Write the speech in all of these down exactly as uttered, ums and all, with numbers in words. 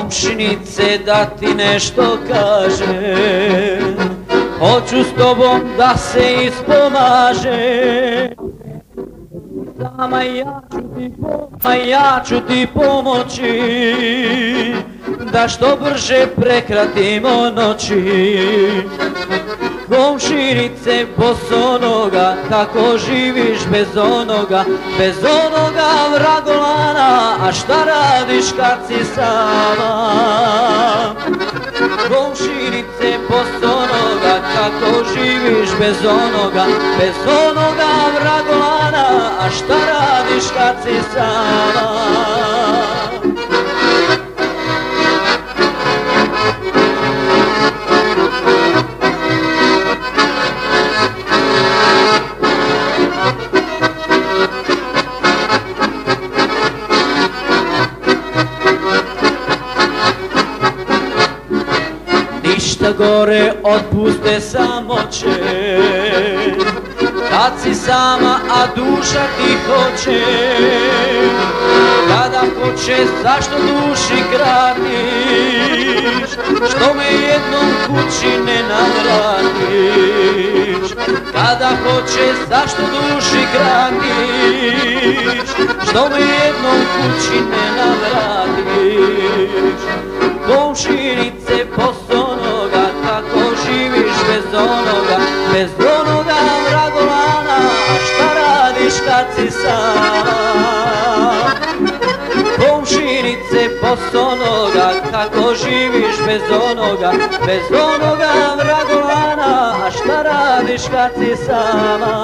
Komšinice, da ti nešto kažem, hoću s tobom da se ispomažem. Sama ja ću ti, a ja ću ti pomoći, da što brže prekratimo noći. Komšinice, bosonoga, kako živiš bez onoga, bez onoga vragolana, a šta radiš kad si sama? Komšinice, bosonoga, kako živiš bez onoga, bez onoga vragolana, a šta radiš kad si sama? Ništa gore od puste samoće, kad si sama, a duša ti hoće. Kada hoće, zašto duši kratiš, što me jednom kući ne navratiš? Kada hoće, zašto duši kratiš, što me jednom kući ne navratiš? Komšinice, bosonoga, kako živiš bez onoga, bez onoga vragolana, a šta radiš kad si sama? Komšinice, bosonoga, kako živiš bez onoga, bez onoga vragolana, a šta radiš kad si sama?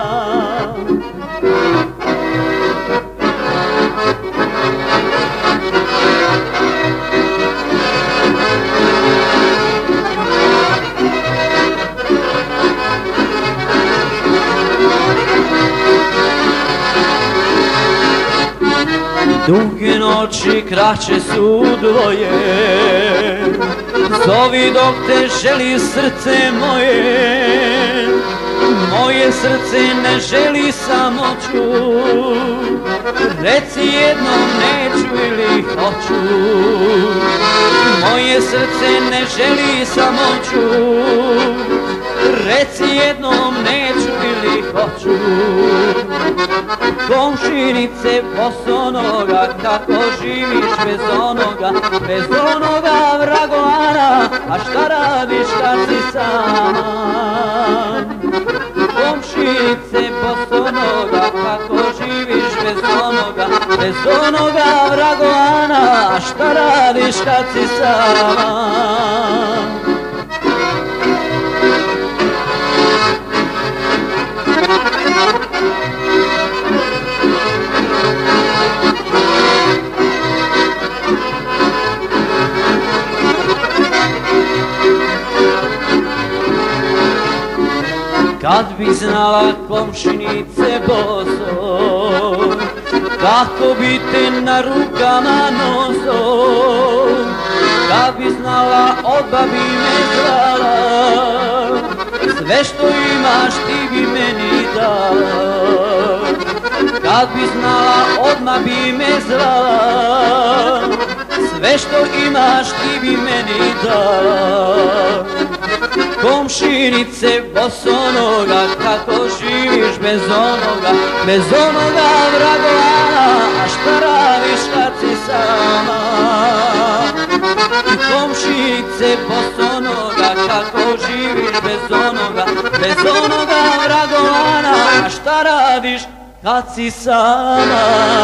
Duge noći kraće su dvoje, zovi dok te želi srce moje. Moje srce ne želi samoću, reci jednom neću ili hoću. Moje srce ne želi samoću, reci jednom neću ili hoću. Komšinice, bosonoga, kako živiš bez onoga, bez onoga vragolana, a šta radiš kad si sama? Komšinice, bosonoga, kako živiš bez onoga, bez onoga vragolana, a šta radiš kad si sama? Kad bi znala, komšinice, boso, kako bi te na rukama noso. Kad bi znala, odmah bi me zvala, sve što imaš ti bi meni dala. Kad bi znala, odmah bi me zvala, sve što imaš ti bi meni dala. Komšinice, bosonoga, kako živiš bez onoga, bez onoga vragolana, a šta radiš kad si sama? Komšinice, bosonoga, kako živiš bez onoga, bez onoga vragolana, a šta radiš kad si sama?